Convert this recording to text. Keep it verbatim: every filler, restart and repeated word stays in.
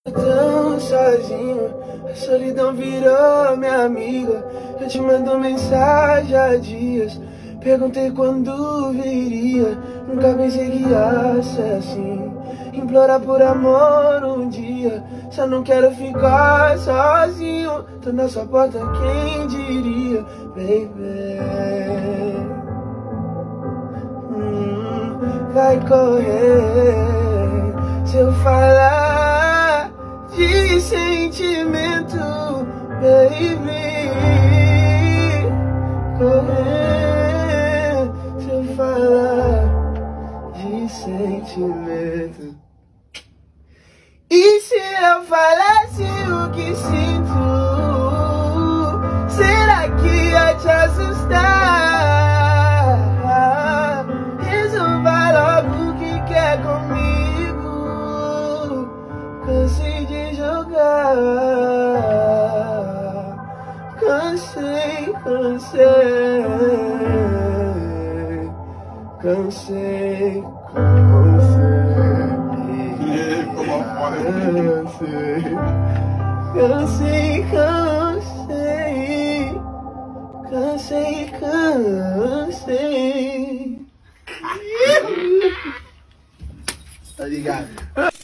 Tão sozinho, a solidão virou minha amiga. Eu te mando mensagem há dias, perguntei quando viria. Nunca pensei que ia ser assim, implorar por amor um dia. Só não quero ficar sozinho, tô na sua porta, quem diria, baby. hum, Vai correr se eu falar de sentimento, baby. Correr se eu falar de sentimento. E se eu falasse o que sinto, será que ia te assustar? Resolva logo o que quer comigo, cansei de jogar. Cansei, cansei, cansei, cansei, cansei, cansei, cansei, cansei. Tá ligado?